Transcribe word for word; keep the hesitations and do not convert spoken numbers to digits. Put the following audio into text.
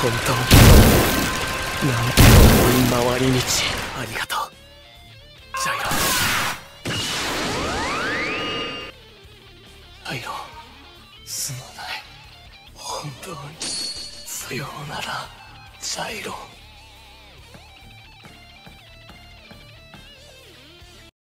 本当になんて重い回り道ありがとうジャイロ。ジャイロすまない本当に。さようならジャイロ。